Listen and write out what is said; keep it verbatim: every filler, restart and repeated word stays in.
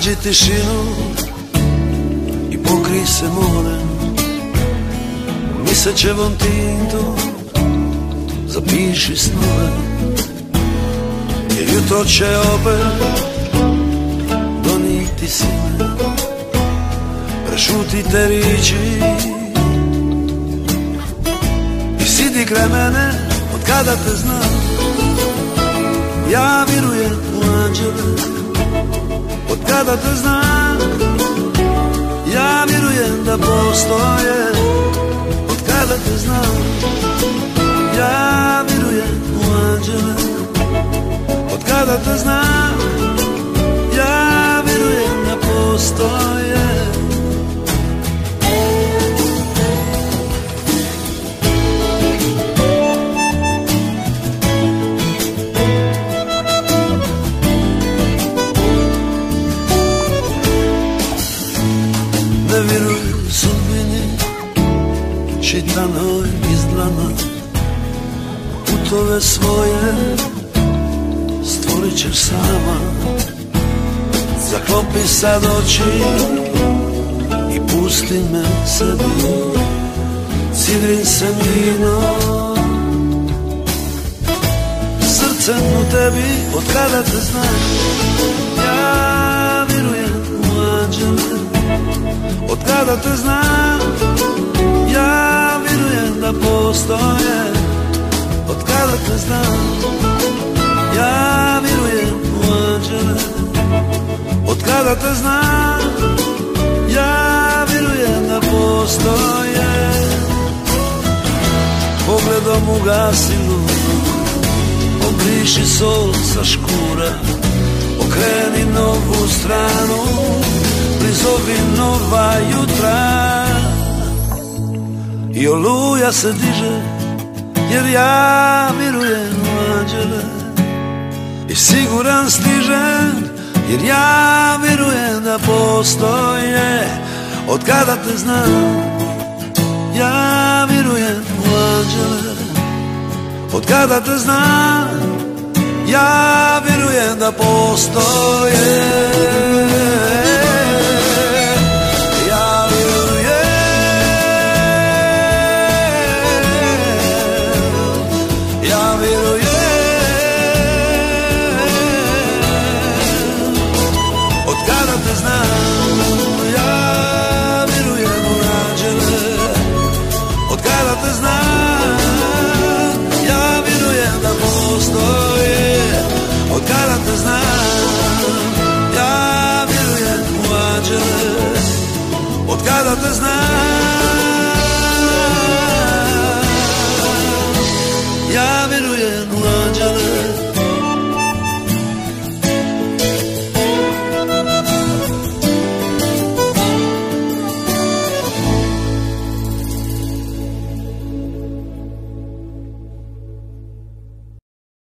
Nađi tišinu i pokrij se morem, misećevom tintom zapiši snove, jer jutro će opet doniti sine. Prešutite riči i sidi kraj mene, od kada te znam. Ja vjerujem u anđele, od kada te znam. Ja vjerujem da postoje, od kada te znam. Ja vjerujem u anđele, od kada te znam. Ja vjerujem da postoje. Ne vjeruj sudbini čitanoj iz dlana, putove svoje stvorit ćeš sama. Zaklopi sad oči i pusti me sebi, sidrim se vino srcem u tebi, od kada te znam. Ja vjerujem u anđele, od kada te znam. Ja vjerujem da postoje, od kada te znam. Ja vjerujem u anđele, od kada te znam. Ja vjerujem da postoje. Pogledom ugasi luno, obriši sol sa škura, okreni novu stranu, prizovi nova jutra. I oluja se diže, jer ja vjerujem u anđele. I siguran stižem, jer ja vjerujem da postoje, od kada te znam. Ja vjerujem u anđele, od kada te znam. Ja vjerujem da postoje. Od kada te znam.